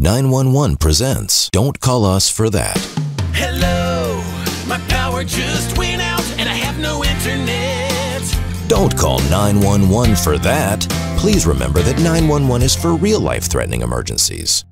911 presents Don't Call Us for That. Hello, my power just went out and I have no internet. Don't call 911 for that. Please remember that 911 is for real life-threatening emergencies.